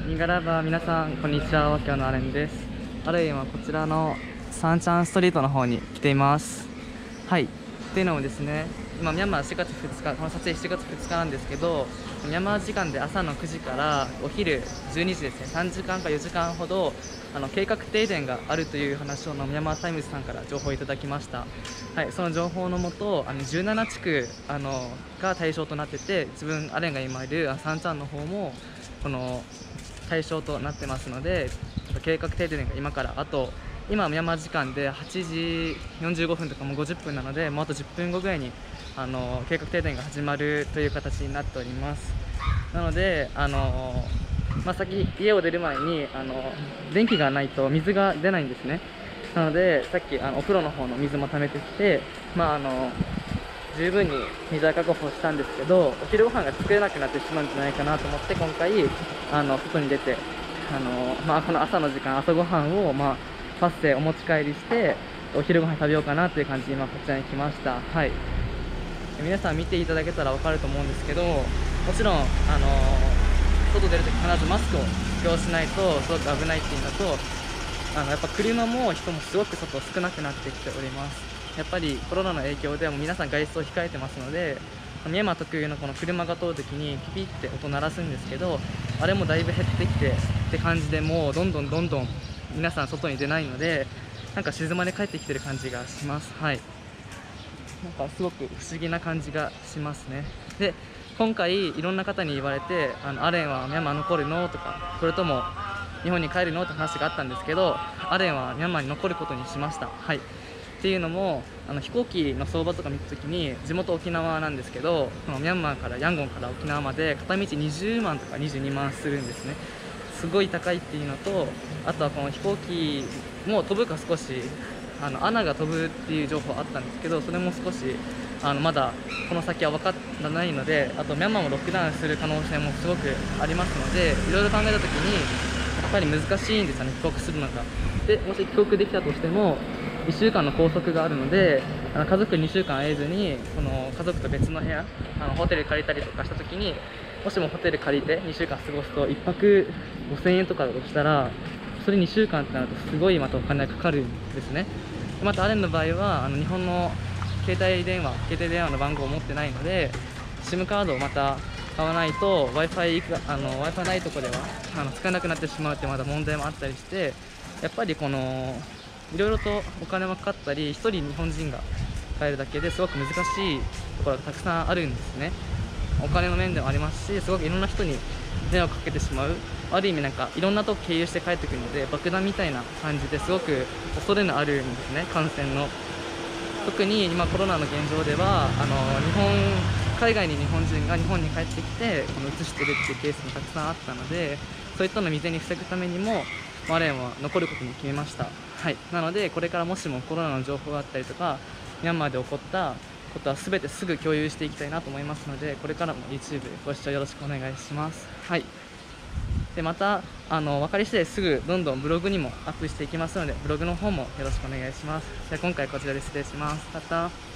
ミンガラバー皆さんこんにちは、ワキョウのアレンです。アレンはこちらのサンチャンストリートの方に来ています。はい、っていうのもですね、今ミャンマー4月2日、この撮影7月2日なんですけど、ミャンマー時間で朝の9時からお昼12時ですね、3時間か4時間ほど計画停電があるという話をミャンマータイムズさんから情報をいただきました。はい、その情報のもと17地区が対象となってて、自分アレンが今いるサンチャンの方もこの対象となってますので、計画停電が今から今ミャンマー時間で8時45分とかもう50分なので、もうあと10分後ぐらいに計画停電が始まるという形になっております。なので先家を出る前に電気がないと水が出ないんですね。なのでさっきお風呂の方の水も溜めてきて、十分に水は確保したんですけど、お昼ご飯が作れなくなってしまうんじゃないかなと思って、今回外に出てこの朝の時間、朝ごはんをパスでお持ち帰りしてお昼ご飯食べようかなという感じで今こちらに来ました。はい、皆さん見ていただけたら分かると思うんですけど、もちろん外出るとき必ずマスクを着用しないとすごく危ないっていうのと、やっぱ車も人もすごく外少なくなってきております。やっぱりコロナの影響でも皆さん外出を控えてますので、ミャンマー特有のこの車が通るときにピピって音鳴らすんですけど、あれもだいぶ減ってきてって感じで、もうどんどん皆さん外に出ないので、なんか静まり返ってきてる感じがします。はい、なんかすごく不思議な感じがしますね。で、今回いろんな方に言われて、アレンはミャンマー残るのとか、それとも日本に帰るのって話があったんですけど、アレンはミャンマーに残ることにしました。はい、っていうのも飛行機の相場とか見たときに、地元沖縄なんですけど、ミャンマーからヤンゴンから沖縄まで片道20万とか22万するんですね。すごい高いっていうのと、あとはこの飛行機も飛ぶか少しアナが飛ぶっていう情報あったんですけど、それも少しまだこの先は分からないので、あとミャンマーもロックダウンする可能性もすごくありますので、いろいろ考えたときにやっぱり難しいんですよね、帰国するのが。で、もし帰国できたとしても1週間の拘束があるので、家族2週間会えずに家族と別の部屋ホテル借りたりとかしたときに、もしもホテル借りて2週間過ごすと1泊5000円とかだとしたら、それ2週間ってなるとすごいまたお金がかかるんですね。またアレンの場合は日本の携帯電話の番号を持ってないので、 SIM カードをまた買わないと Wi-Fi ないとこでは使えなくなってしまうってまだ問題もあったりして、やっぱりいろいろとお金もかかったり、1人日本人が帰るだけですごく難しいところがたくさんあるんですね。お金の面でもありますし、すごくいろんな人に迷惑かけてしまう、ある意味なんかいろんなとこ経由して帰ってくるので、爆弾みたいな感じですごく恐れのあるんですね、感染の。特に今コロナの現状では海外に日本人が日本に帰ってきて移してるっていうケースもたくさんあったので、そういったのを未然に防ぐためにもアレンは残ることに決めました。はい、なのでこれからもしもコロナの情報があったりとか、ミャンマーで起こったことは全てすぐ共有していきたいなと思いますので、これからも YouTube ご視聴よろしくお願いします。はい、でまた分かり次第すぐどんどんブログにもアップしていきますので、ブログの方もよろしくお願いします。じゃあ今回こちらで失礼します。また。